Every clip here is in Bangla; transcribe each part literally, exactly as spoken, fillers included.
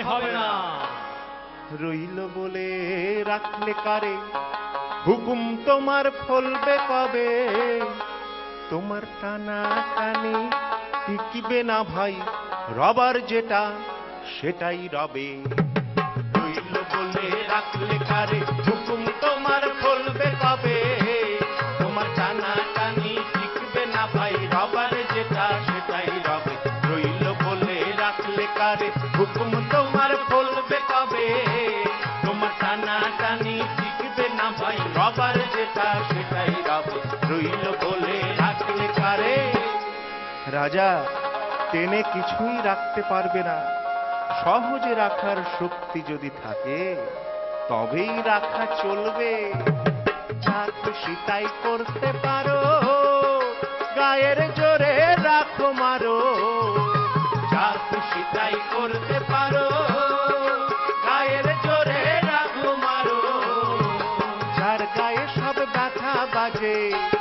হবে না। রইল বলে রাখলে কারে, হুকুম তোমার ফলবে কবে? তোমার টানা টানি টিকবে না ভাই, রবার যেটা সেটাই রবে। রইল বলে রাখলে কারে, হুকুম তোমার ফলবে কবে? তোমার টানা টানি টিকবে না ভাই, রবার যেটা সেটাই রবে। রইল বলে রাখলে কারে, হুকুম তোমার ফলবে কবে? তোমার টানা টানি টিকবে না ভাই, রবার যেটা সেটাই রবে। রইল বলে রাখলে কারে। রাজা টেনে কিছুই রাখতে পারবে না, সহজে রাখার শক্তি যদি থাকে তবেই রাখা চলবে। যা খুশি তাই করতে পারো, গায়ের জোরে রাখো মারো। যা খুশি তাই করতে পারো, গায়ের জোরে রাখো মারো। যার গায়ে সব ব্যথা বাজে,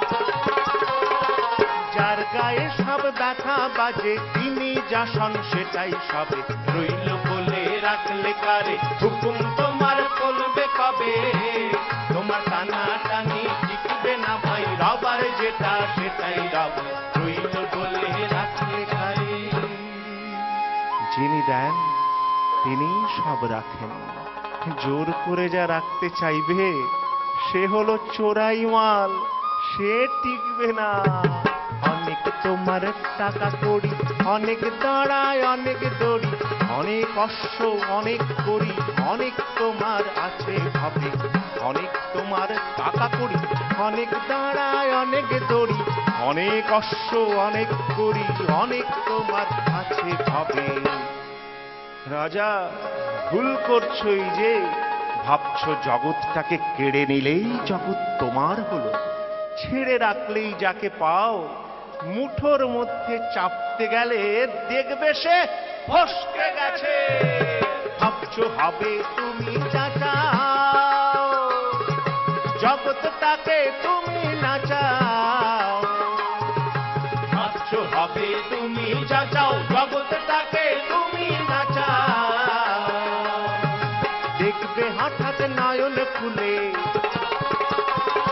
যার গায়ে সব ব্যথা বাজে, তিনি যা শোন সেটাই সবে। রইল বলে রাখলে কারে, হুকুম তোমার ফলবে কবে? তোমার টানা টানি টিকবে না ভাই, রবার যেটা সেটাই রবে। রইল বলে রাখলে কারে। যিনি দেন তিনি সব রাখেন, জোর করে যা রাখতে চাইবে সে হলো চোরাই মাল, সে টিকবে না। অনেক তোমার টাকা কড়ি, অনেক দাঁড়ায় অনেক দড়ি, অনেক অশ্ব অনেক করি, অনেক তোমার আছে ভাবে। অনেক তোমার টাকা কড়ি, অনেক দাঁড়ায় অনেক দড়ি, অনেক অশ্ব অনেক করি, অনেক তোমার আছে ভাবে। রাজা ভুল করছই যে ভাবছো জগৎটাকে কেড়ে নিলেই জগৎ তোমার হলো। ছেড়ে রাখলেই যাকে পাও, মুঠোর মধ্যে চাপতে গেলে দেখবে সে ফসকে গেছে। ভাবছো হবে তুমি যা চাও, জগৎটাকে তুমি না চাও। ভাবছো হবে তুমি যা চাও, জগৎটাকে তুমি না চাও। দেখবে হঠাৎ নয়ন খুলে,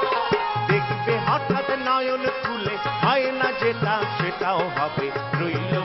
দেখবে হঠাৎ নয়ন খুলে, হয় না যেটা সেটাও হবে। রইল